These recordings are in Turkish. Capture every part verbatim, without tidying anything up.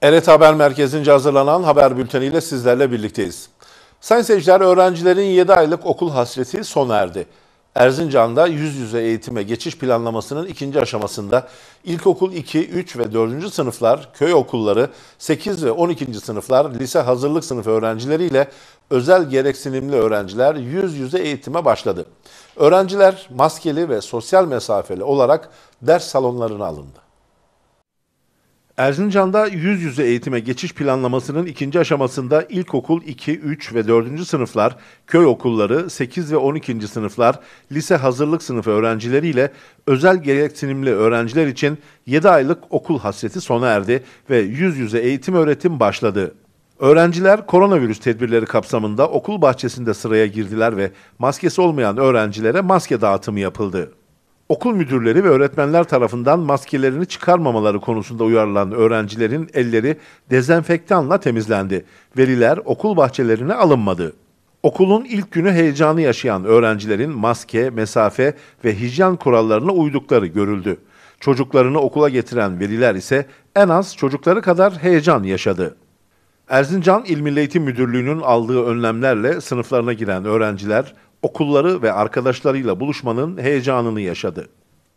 E R T Haber Merkezi'nce hazırlanan haber bülteniyle sizlerle birlikteyiz. Sayın seyirciler, öğrencilerin yedi aylık okul hasreti sona erdi. Erzincan'da yüz yüze eğitime geçiş planlamasının ikinci aşamasında ilkokul iki, üç ve dördüncü sınıflar, köy okulları, sekiz ve on ikinci sınıflar, lise hazırlık sınıfı öğrencileriyle özel gereksinimli öğrenciler yüz yüze eğitime başladı. Öğrenciler maskeli ve sosyal mesafeli olarak ders salonlarına alındı. Erzincan'da yüz yüze eğitime geçiş planlamasının ikinci aşamasında ilkokul iki, üç ve dördüncü sınıflar, köy okulları, sekiz ve on ikinci sınıflar, lise hazırlık sınıfı öğrencileriyle özel gereksinimli öğrenciler için yedi aylık okul hasreti sona erdi ve yüz yüze eğitim öğretim başladı. Öğrenciler koronavirüs tedbirleri kapsamında okul bahçesinde sıraya girdiler ve maskesi olmayan öğrencilere maske dağıtımı yapıldı. Okul müdürleri ve öğretmenler tarafından maskelerini çıkarmamaları konusunda uyarılan öğrencilerin elleri dezenfektanla temizlendi. Veliler okul bahçelerine alınmadı. Okulun ilk günü heyecanı yaşayan öğrencilerin maske, mesafe ve hijyen kurallarına uydukları görüldü. Çocuklarını okula getiren veliler ise en az çocukları kadar heyecan yaşadı. Erzincan İl Milli Eğitim Müdürlüğü'nün aldığı önlemlerle sınıflarına giren öğrenciler okulları ve arkadaşlarıyla buluşmanın heyecanını yaşadı.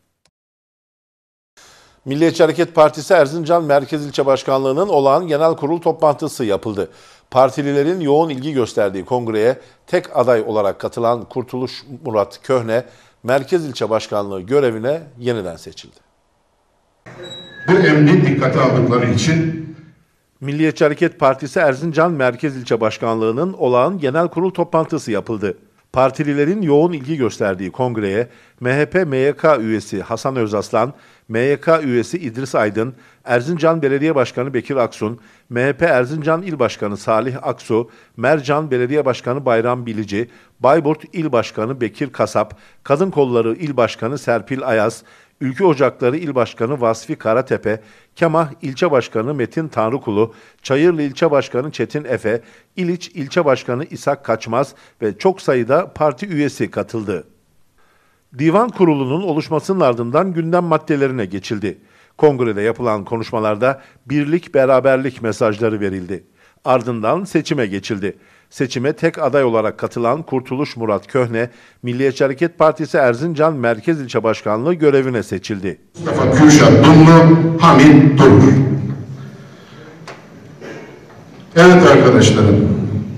Milliyetçi Hareket Partisi Erzincan Merkez İlçe Başkanlığı'nın olağan genel kurul toplantısı yapıldı. Partililerin yoğun ilgi gösterdiği kongreye tek aday olarak katılan Kurtuluş Murat Köhne, Merkez İlçe Başkanlığı görevine yeniden seçildi. Bu emri dikkate aldıkları için Milliyetçi Hareket Partisi Erzincan Merkez İlçe Başkanlığı'nın olağan genel kurul toplantısı yapıldı. Partililerin yoğun ilgi gösterdiği kongreye M H P M Y K üyesi Hasan Özaslan, M Y K üyesi İdris Aydın, Erzincan Belediye Başkanı Bekir Aksun, M H P Erzincan İl Başkanı Salih Aksu, Mercan Belediye Başkanı Bayram Bilici, Bayburt İl Başkanı Bekir Kasap, Kadın Kolları İl Başkanı Serpil Ayaz, Ülkü Ocakları İl Başkanı Vasfi Karatepe, Kemah İlçe Başkanı Metin Tanrıkulu, Çayırlı İlçe Başkanı Çetin Efe, İliç İlçe Başkanı İshak Kaçmaz ve çok sayıda parti üyesi katıldı. Divan Kurulu'nun oluşmasının ardından gündem maddelerine geçildi. Kongrede yapılan konuşmalarda birlik, beraberlik mesajları verildi. Ardından seçime geçildi. Seçime tek aday olarak katılan Kurtuluş Murat Köhne, Milliyetçi Hareket Partisi Erzincan Merkez İlçe Başkanlığı görevine seçildi. Mustafa Kürşat Dumlu, Hamit Durur. Evet arkadaşlarım,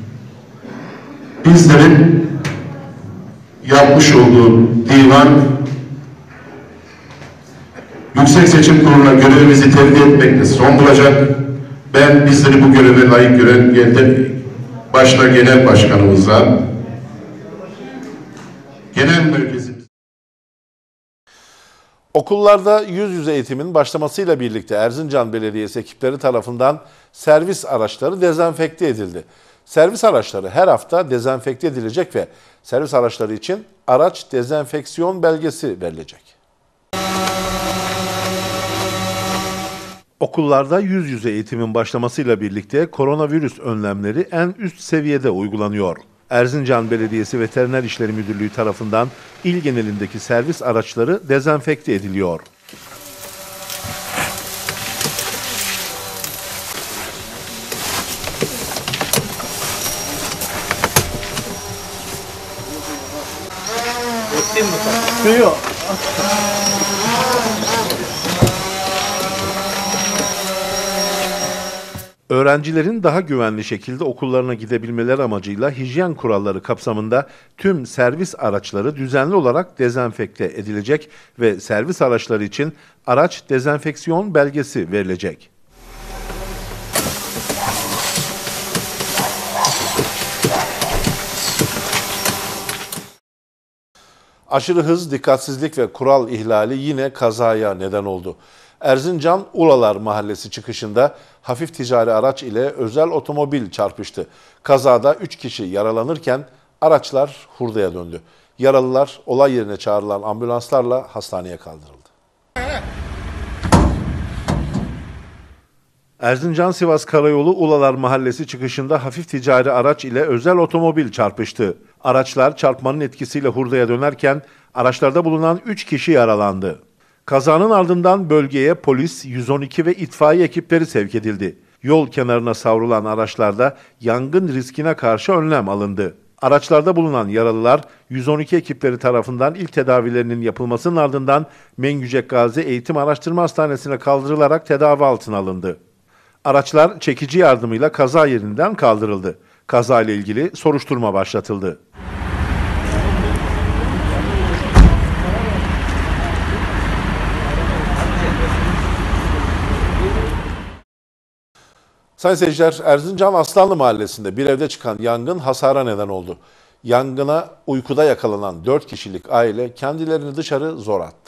bizlerin yapmış olduğu divan, Yüksek Seçim Kurulu'na görevimizi tevdi etmekle son bulacak. Ben bizleri bu göreve layık gören geldi. Başta genel başkanımıza, genel merkezimiz. Okullarda yüz yüze eğitimin başlamasıyla birlikte Erzincan Belediyesi ekipleri tarafından servis araçları dezenfekte edildi. Servis araçları her hafta dezenfekte edilecek ve servis araçları için araç dezenfeksiyon belgesi verilecek. Okullarda yüz yüze eğitimin başlamasıyla birlikte koronavirüs önlemleri en üst seviyede uygulanıyor. Erzincan Belediyesi Veteriner İşleri Müdürlüğü tarafından il genelindeki servis araçları dezenfekte ediliyor. Yok. Öğrencilerin daha güvenli şekilde okullarına gidebilmeleri amacıyla hijyen kuralları kapsamında tüm servis araçları düzenli olarak dezenfekte edilecek ve servis araçları için araç dezenfeksiyon belgesi verilecek. Aşırı hız, dikkatsizlik ve kural ihlali yine kazaya neden oldu. Erzincan Ulalar Mahallesi çıkışında hafif ticari araç ile özel otomobil çarpıştı. Kazada üç kişi yaralanırken araçlar hurdaya döndü. Yaralılar olay yerine çağrılan ambulanslarla hastaneye kaldırıldı. Erzincan-Sivas Karayolu Ulalar Mahallesi çıkışında hafif ticari araç ile özel otomobil çarpıştı. Araçlar çarpmanın etkisiyle hurdaya dönerken araçlarda bulunan üç kişi yaralandı. Kazanın ardından bölgeye polis, yüz on iki ve itfaiye ekipleri sevk edildi. Yol kenarına savrulan araçlarda yangın riskine karşı önlem alındı. Araçlarda bulunan yaralılar yüz on iki ekipleri tarafından ilk tedavilerinin yapılmasının ardından Mengücek Gazi Eğitim Araştırma Hastanesi'ne kaldırılarak tedavi altına alındı. Araçlar çekici yardımıyla kaza yerinden kaldırıldı. Kaza ile ilgili soruşturma başlatıldı. Sayın seyirciler, Erzincan Aslanlı Mahallesi'nde bir evde çıkan yangın hasara neden oldu. Yangına uykuda yakalanan dört kişilik aile kendilerini dışarı zor attı.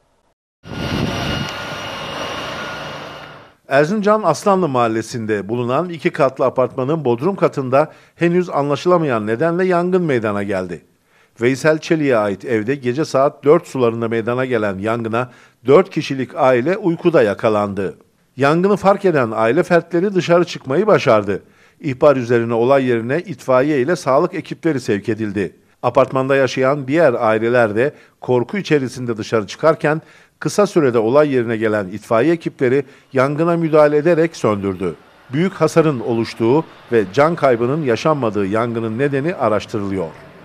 Erzincan Aslanlı Mahallesi'nde bulunan iki katlı apartmanın bodrum katında henüz anlaşılamayan nedenle yangın meydana geldi. Veysel Çelik'e ait evde gece saat dört sularında meydana gelen yangına dört kişilik aile uykuda yakalandı. Yangını fark eden aile fertleri dışarı çıkmayı başardı. İhbar üzerine olay yerine itfaiye ile sağlık ekipleri sevk edildi. Apartmanda yaşayan diğer aileler de korku içerisinde dışarı çıkarken kısa sürede olay yerine gelen itfaiye ekipleri yangına müdahale ederek söndürdü. Büyük hasarın oluştuğu ve can kaybının yaşanmadığı yangının nedeni araştırılıyor.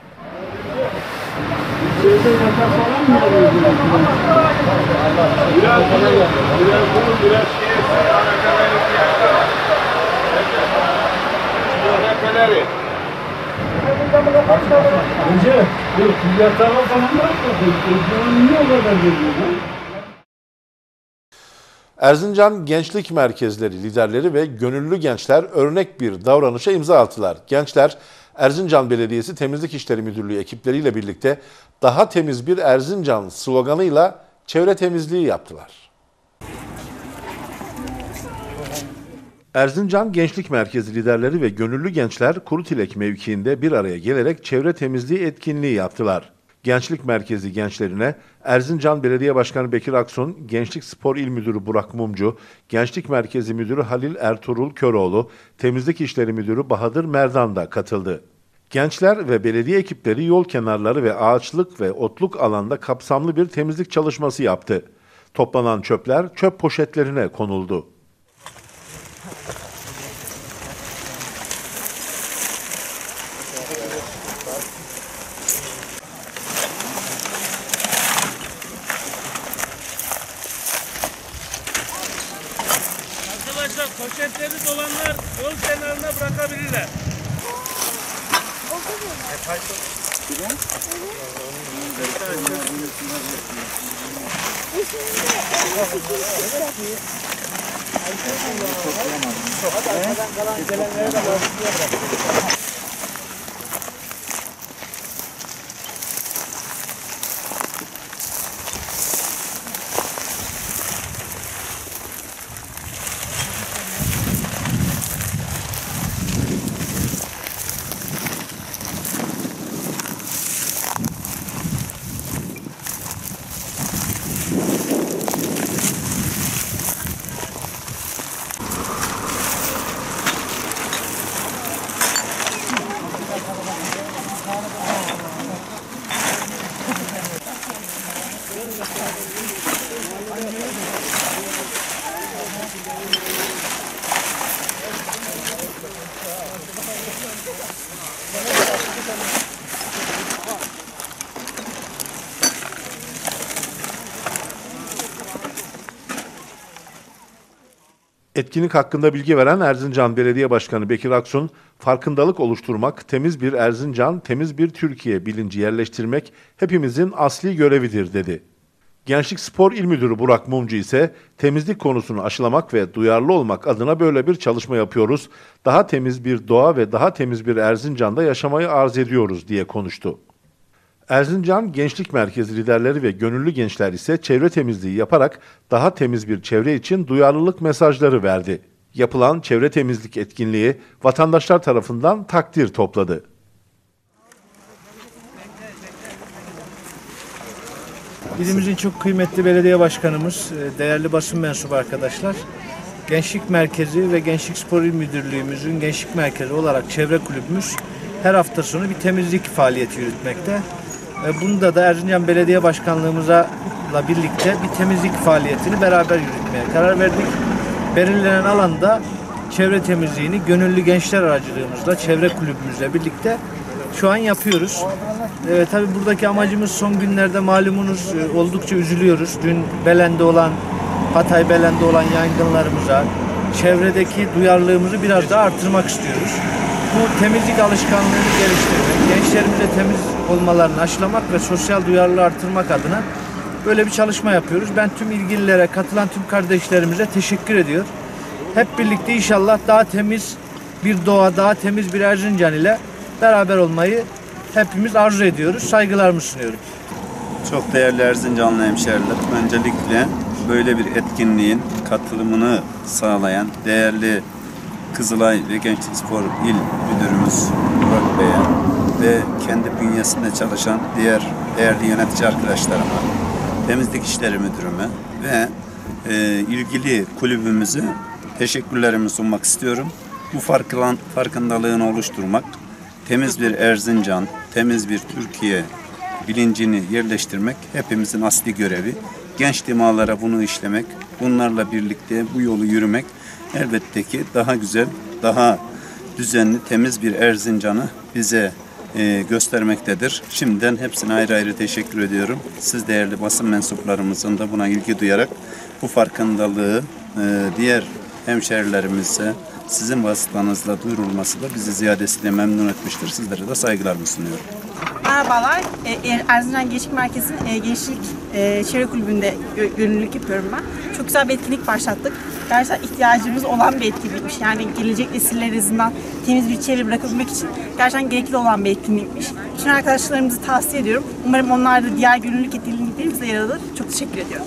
Erzincan Gençlik Merkezleri liderleri ve gönüllü gençler örnek bir davranışa imza attılar. Gençler Erzincan Belediyesi Temizlik İşleri Müdürlüğü ekipleriyle birlikte "Daha temiz bir Erzincan" sloganıyla çevre temizliği yaptılar. Erzincan Gençlik Merkezi liderleri ve gönüllü gençler Kurutilek mevkiinde bir araya gelerek çevre temizliği etkinliği yaptılar. Gençlik Merkezi gençlerine Erzincan Belediye Başkanı Bekir Aksun, Gençlik Spor İl Müdürü Burak Mumcu, Gençlik Merkezi Müdürü Halil Ertuğrul Köroğlu, Temizlik İşleri Müdürü Bahadır Merdan da katıldı. Gençler ve belediye ekipleri yol kenarları ve ağaçlık ve otluk alanda kapsamlı bir temizlik çalışması yaptı. Toplanan çöpler çöp poşetlerine konuldu. Arkadaşlar poşetleri dolanlar yol kenarına bırakabilirler. Etkinlik hakkında bilgi veren Erzincan Belediye Başkanı Bekir Aksun, farkındalık oluşturmak, temiz bir Erzincan, temiz bir Türkiye bilinci yerleştirmek hepimizin asli görevidir dedi. Gençlik Spor İl Müdürü Burak Mumcu ise temizlik konusunu aşılamak ve duyarlı olmak adına böyle bir çalışma yapıyoruz. Daha temiz bir doğa ve daha temiz bir Erzincan'da yaşamayı arz ediyoruz diye konuştu. Erzincan Gençlik Merkezi liderleri ve gönüllü gençler ise çevre temizliği yaparak daha temiz bir çevre için duyarlılık mesajları verdi. Yapılan çevre temizlik etkinliği vatandaşlar tarafından takdir topladı. İlimizin çok kıymetli belediye başkanımız, değerli basın mensubu arkadaşlar, Gençlik Merkezi ve Gençlik Spor İl Müdürlüğümüzün Gençlik Merkezi olarak çevre kulübümüz her hafta sonu bir temizlik faaliyeti yürütmekte. Bunda da Erzincan Belediye Başkanlığımızla birlikte bir temizlik faaliyetini beraber yürütmeye karar verdik. Belirlenen alanda çevre temizliğini gönüllü gençler aracılığımızla, çevre kulübümüzle birlikte şu an yapıyoruz. Ee, tabii buradaki amacımız son günlerde malumunuz e, oldukça üzülüyoruz. Dün Belen'de olan, Hatay Belen'de olan yangınlarımıza, çevredeki duyarlılığımızı biraz daha artırmak istiyoruz. Bu temizlik alışkanlığını geliştirmek, gençlerimize temiz olmalarını aşılamak ve sosyal duyarlılığı artırmak adına böyle bir çalışma yapıyoruz. Ben tüm ilgililere, katılan tüm kardeşlerimize teşekkür ediyorum. Hep birlikte inşallah daha temiz bir doğa, daha temiz bir Erzincan ile beraber olmayı hepimiz arzu ediyoruz. Saygılarımı sunuyorum. Çok değerli Erzincanlı hemşehriler, öncelikle böyle bir etkinliğin katılımını sağlayan değerli Kızılay ve Gençlik Spor İl Müdürümüz Burak Bey'e ve kendi bünyesinde çalışan diğer değerli yönetici arkadaşlarıma, Temizlik İşleri Müdürüme ve e, ilgili kulübümüze teşekkürlerimi sunmak istiyorum. Bu farkın, farkındalığını oluşturmak, temiz bir Erzincan, temiz bir Türkiye bilincini yerleştirmek hepimizin asli görevi. Genç dimağlara bunu işlemek, bunlarla birlikte bu yolu yürümek elbette ki daha güzel, daha düzenli, temiz bir Erzincan'ı bize e, göstermektedir. Şimdiden hepsine ayrı ayrı teşekkür ediyorum. Siz değerli basın mensuplarımızın da buna ilgi duyarak bu farkındalığı e, diğer hemşehrilerimize sizin vasıtanızla duyurulması da bizi ziyadesiyle memnun etmiştir. Sizlere de saygılarımı sunuyorum. Merhabalar, e, Erzincan Gençlik Merkezi'nin e, Gençlik e, Çevre Kulübü'nde gö- gönüllülük yapıyorum ben. Çok güzel bir etkinlik başlattık. Gerçekten ihtiyacımız olan bir etkinlikmiş. Yani gelecek nesiller azından temiz bir çevre bırakabilmek için gerçekten gerekli olan bir etkinlikmiş. Bütün arkadaşlarımızı tavsiye ediyorum. Umarım onlar da diğer gönüllülük etkinliklerimizde yer alır. Çok teşekkür ediyorum.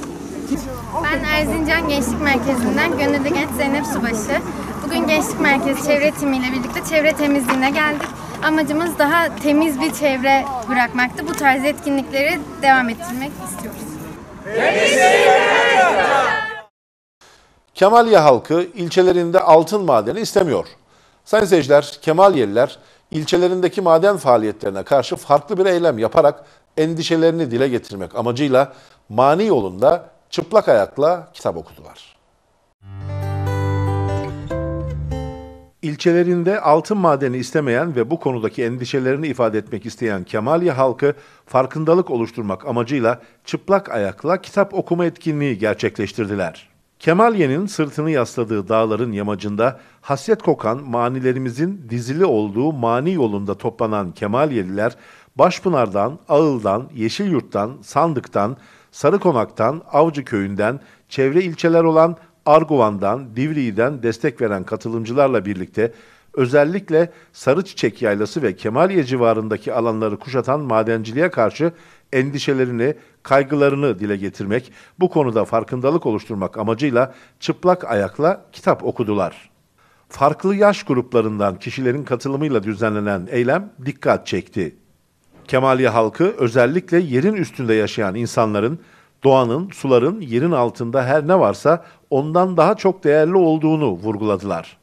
Ben Erzincan Gençlik Merkezi'nden gönüllü genç Zeynep Subaşı. Bugün Gençlik Merkezi çevre timiyle birlikte çevre temizliğine geldik. Amacımız daha temiz bir çevre bırakmaktı. Bu tarz etkinlikleri devam ettirmek istiyoruz. Kemalye halkı ilçelerinde altın madeni istemiyor. Sayın seyirciler, Kemalyeliler ilçelerindeki maden faaliyetlerine karşı farklı bir eylem yaparak endişelerini dile getirmek amacıyla mani yolunda çıplak ayakla kitap okudular. İlçelerinde altın madeni istemeyen ve bu konudaki endişelerini ifade etmek isteyen Kemalye halkı farkındalık oluşturmak amacıyla çıplak ayakla kitap okuma etkinliği gerçekleştirdiler. Kemalye'nin sırtını yasladığı dağların yamacında hasret kokan manilerimizin dizili olduğu mani yolunda toplanan Kemalyeliler Başpınar'dan, Ağıl'dan, Yeşilyurt'tan, Sandık'tan, Sarıkonak'tan, Avcı Köyü'nden, çevre ilçeler olan Arguvan'dan, Divriği'den destek veren katılımcılarla birlikte özellikle Sarıçiçek Yaylası ve Kemalye civarındaki alanları kuşatan madenciliğe karşı endişelerini, kaygılarını dile getirmek, bu konuda farkındalık oluşturmak amacıyla çıplak ayakla kitap okudular. Farklı yaş gruplarından kişilerin katılımıyla düzenlenen eylem dikkat çekti. Kemalye halkı özellikle yerin üstünde yaşayan insanların, doğanın, suların, yerin altında her ne varsa ondan daha çok değerli olduğunu vurguladılar.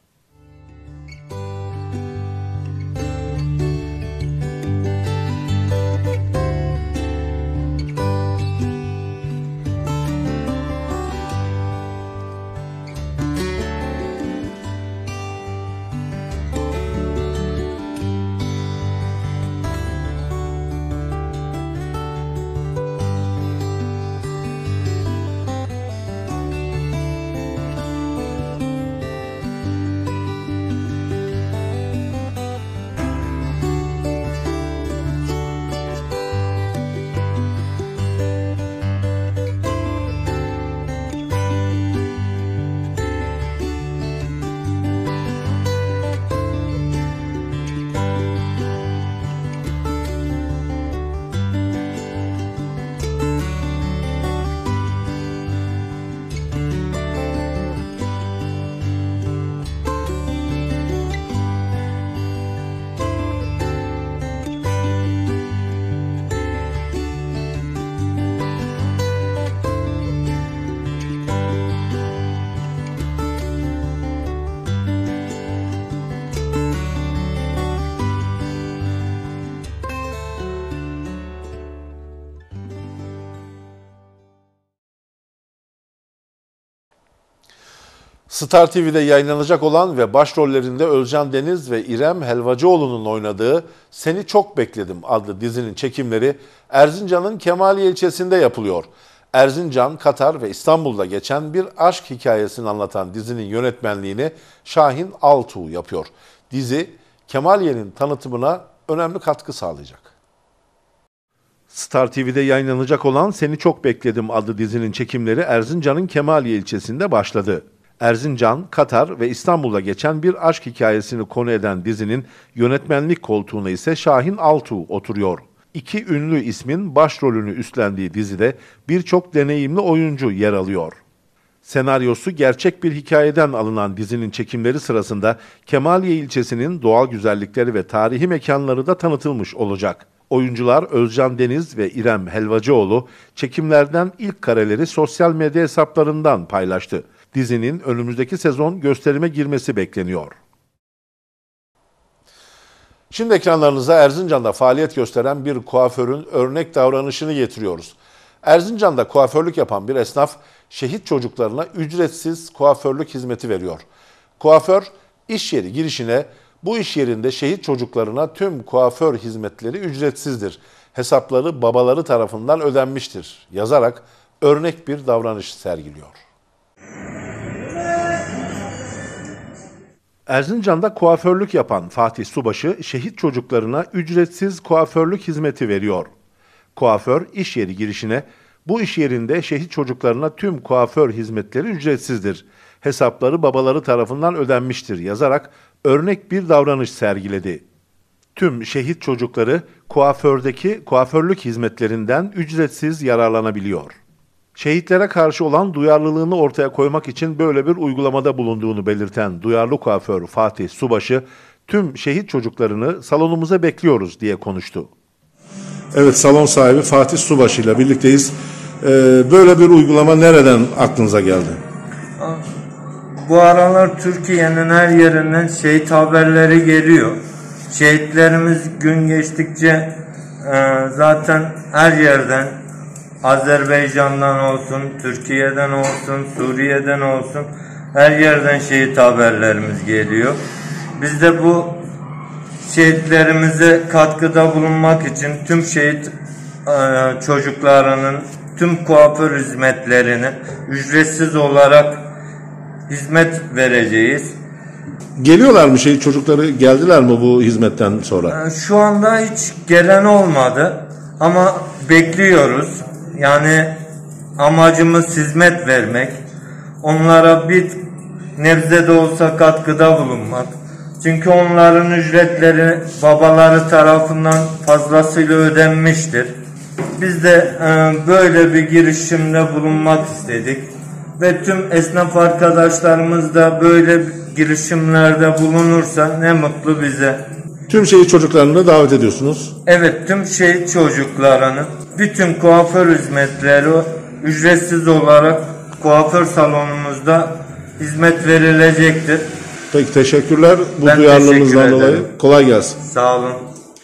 Star T V'de yayınlanacak olan ve başrollerinde Özcan Deniz ve İrem Helvacıoğlu'nun oynadığı Seni Çok Bekledim adlı dizinin çekimleri Erzincan'ın Kemaliye ilçesinde yapılıyor. Erzincan, Katar ve İstanbul'da geçen bir aşk hikayesini anlatan dizinin yönetmenliğini Şahin Altuğ yapıyor. Dizi, Kemaliye'nin tanıtımına önemli katkı sağlayacak. Star T V'de yayınlanacak olan Seni Çok Bekledim adlı dizinin çekimleri Erzincan'ın Kemaliye ilçesinde başladı. Erzincan, Katar ve İstanbul'da geçen bir aşk hikayesini konu eden dizinin yönetmenlik koltuğuna ise Şahin Altuğ oturuyor. İki ünlü ismin başrolünü üstlendiği dizide birçok deneyimli oyuncu yer alıyor. Senaryosu gerçek bir hikayeden alınan dizinin çekimleri sırasında Kemaliye ilçesinin doğal güzellikleri ve tarihi mekanları da tanıtılmış olacak. Oyuncular Özcan Deniz ve İrem Helvacıoğlu çekimlerden ilk kareleri sosyal medya hesaplarından paylaştı. Dizinin önümüzdeki sezon gösterime girmesi bekleniyor. Şimdi ekranlarınıza Erzincan'da faaliyet gösteren bir kuaförün örnek davranışını getiriyoruz. Erzincan'da kuaförlük yapan bir esnaf şehit çocuklarına ücretsiz kuaförlük hizmeti veriyor. Kuaför iş yeri girişine bu iş yerinde şehit çocuklarına tüm kuaför hizmetleri ücretsizdir. Hesapları babaları tarafından ödenmiştir yazarak örnek bir davranış sergiliyor. Erzincan'da kuaförlük yapan Fatih Subaşı şehit çocuklarına ücretsiz kuaförlük hizmeti veriyor. Kuaför iş yeri girişine bu iş yerinde şehit çocuklarına tüm kuaför hizmetleri ücretsizdir. Hesapları babaları tarafından ödenmiştir yazarak örnek bir davranış sergiledi. Tüm şehit çocukları kuafördeki kuaförlük hizmetlerinden ücretsiz yararlanabiliyor. Şehitlere karşı olan duyarlılığını ortaya koymak için böyle bir uygulamada bulunduğunu belirten duyarlı kuaför Fatih Subaşı, tüm şehit çocuklarını salonumuza bekliyoruz diye konuştu. Evet, salon sahibi Fatih Subaşı ile birlikteyiz. Ee, böyle bir uygulama nereden aklınıza geldi? Bu aralar Türkiye'nin her yerinden şehit haberleri geliyor. Şehitlerimiz gün geçtikçe e, zaten her yerden, Azerbaycan'dan olsun, Türkiye'den olsun, Suriye'den olsun her yerden şehit haberlerimiz geliyor. Biz de bu şehitlerimize katkıda bulunmak için tüm şehit e, çocuklarının tüm kuaför hizmetlerini ücretsiz olarak hizmet vereceğiz. Geliyorlar mı şehit çocukları, geldiler mi bu hizmetten sonra? E, şu anda hiç gelen olmadı ama bekliyoruz. Yani amacımız hizmet vermek, onlara bir nebze de olsa katkıda bulunmak. Çünkü onların ücretleri babaları tarafından fazlasıyla ödenmiştir. Biz de e, böyle bir girişimde bulunmak istedik. Ve tüm esnaf arkadaşlarımız da böyle girişimlerde bulunursa ne mutlu bize. Tüm şehit çocuklarını davet ediyorsunuz. Evet, tüm şehit çocuklarının bütün kuaför hizmetleri ücretsiz olarak kuaför salonumuzda hizmet verilecektir. Peki, teşekkürler bu Ben duyarlılığınızdan teşekkür dolayı. ederim. Kolay gelsin. Sağ olun.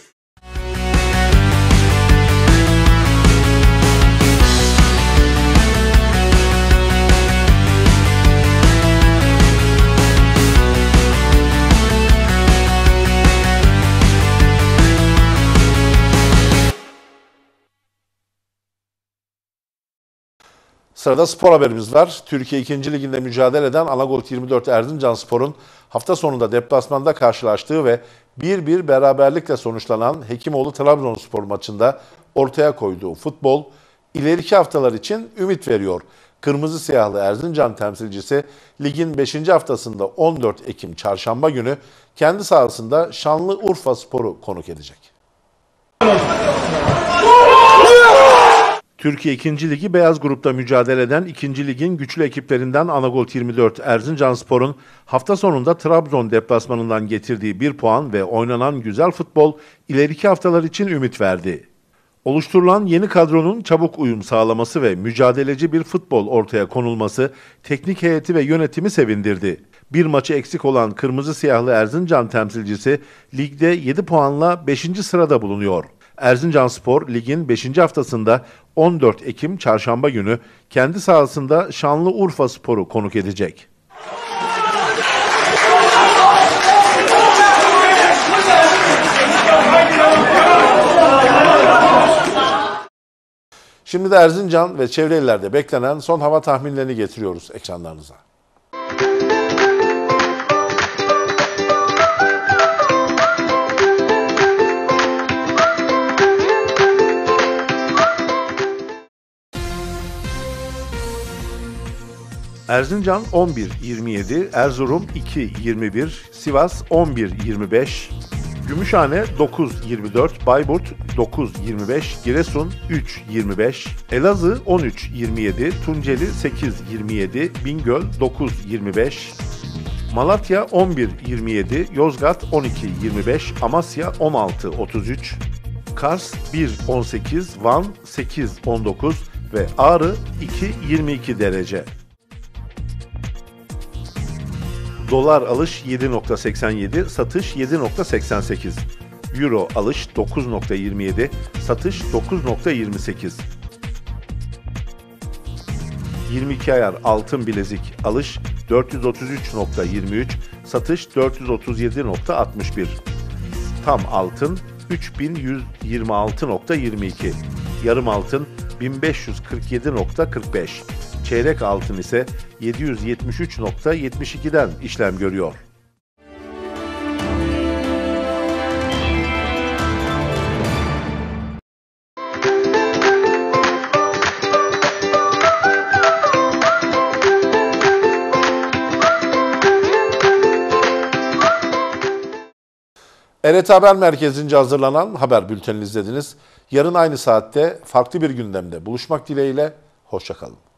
Sırada spor haberimiz var. Türkiye ikinci Ligi'nde mücadele eden Anagolt yirmi dört Erzincanspor'un hafta sonunda deplasmanda karşılaştığı ve bir bir beraberlikle sonuçlanan Hekimoğlu Trabzonspor maçında ortaya koyduğu futbol ileriki haftalar için ümit veriyor. Kırmızı Siyahlı Erzincan temsilcisi ligin beşinci haftasında on dört Ekim Çarşamba günü kendi sahasında Şanlıurfaspor'u konuk edecek. Türkiye ikinci Ligi Beyaz Grup'ta mücadele eden ikinci Lig'in güçlü ekiplerinden Anagolt yirmi dört Erzincanspor'un hafta sonunda Trabzon deplasmanından getirdiği bir puan ve oynanan güzel futbol ileriki haftalar için ümit verdi. Oluşturulan yeni kadronun çabuk uyum sağlaması ve mücadeleci bir futbol ortaya konulması teknik heyeti ve yönetimi sevindirdi. Bir maçı eksik olan Kırmızı Siyahlı Erzincan temsilcisi ligde yedi puanla beşinci sırada bulunuyor. Erzincanspor ligin beşinci haftasında on dört Ekim Çarşamba günü kendi sahasında Şanlıurfaspor'u konuk edecek. Şimdi de Erzincan ve çevre illerde beklenen son hava tahminlerini getiriyoruz ekranlarınıza. Erzincan on bir yirmi yedi, Erzurum iki yirmi bir, Sivas on bir yirmi beş, Gümüşhane dokuz yirmi dört, Bayburt dokuz yirmi beş, Giresun üç yirmi beş, Elazığ on üç yirmi yedi, Tunceli sekiz yirmi yedi, Bingöl dokuz yirmi beş, Malatya on bir yirmi yedi, Yozgat on iki yirmi beş, Amasya on altı otuz üç, Kars bir on sekiz, Van sekiz on dokuz ve Ağrı iki yirmi iki derece. Dolar alış yedi nokta seksen yedi, satış yedi nokta seksen sekiz. Euro alış dokuz nokta yirmi yedi, satış dokuz nokta yirmi sekiz. yirmi iki ayar altın bilezik alış dört yüz otuz üç nokta yirmi üç, satış dört yüz otuz yedi nokta altmış bir. Tam altın üç bin yüz yirmi altı nokta yirmi iki. Yarım altın bin beş yüz kırk yedi nokta kırk beş. Çeyrek altın ise yedi yüz yetmiş üç nokta yetmiş iki'den işlem görüyor. R T Haber Merkezi'nce hazırlanan haber bültenini izlediniz. Yarın aynı saatte farklı bir gündemde buluşmak dileğiyle, hoşça kalın.